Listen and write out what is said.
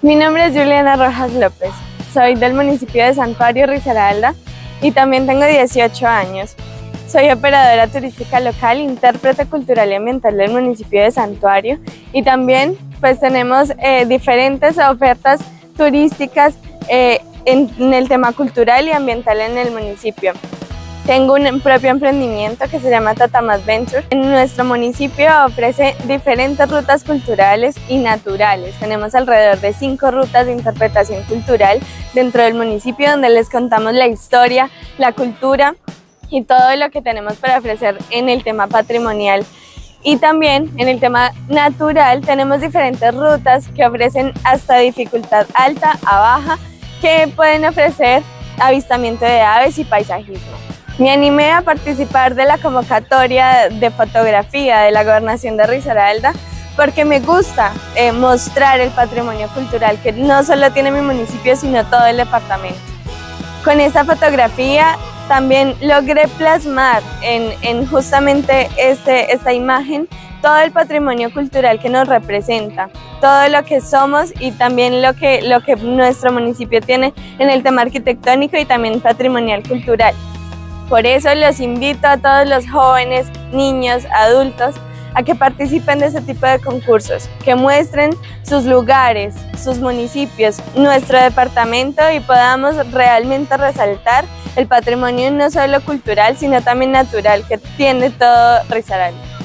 Mi nombre es Juliana Rojas López, soy del municipio de Santuario, Risaralda, y también tengo 18 años. Soy operadora turística local, intérprete cultural y ambiental del municipio de Santuario, y también pues tenemos diferentes ofertas turísticas en el tema cultural y ambiental en el municipio. Tengo un propio emprendimiento que se llama Tatam Adventure. En nuestro municipio ofrece diferentes rutas culturales y naturales. Tenemos alrededor de 5 rutas de interpretación cultural dentro del municipio, donde les contamos la historia, la cultura y todo lo que tenemos para ofrecer en el tema patrimonial. Y también en el tema natural tenemos diferentes rutas que ofrecen hasta dificultad alta a baja, que pueden ofrecer avistamiento de aves y paisajismo. Me animé a participar de la convocatoria de fotografía de la Gobernación de Risaralda porque me gusta mostrar el patrimonio cultural que no solo tiene mi municipio, sino todo el departamento. Con esta fotografía también logré plasmar en justamente esta imagen todo el patrimonio cultural que nos representa, todo lo que somos y también lo que nuestro municipio tiene en el tema arquitectónico y también patrimonial cultural. Por eso los invito a todos los jóvenes, niños, adultos a que participen de este tipo de concursos, que muestren sus lugares, sus municipios, nuestro departamento y podamos realmente resaltar el patrimonio no solo cultural, sino también natural que tiene todo Risaralda.